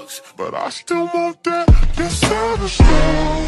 drugs, but I still want that. Yes, savage love.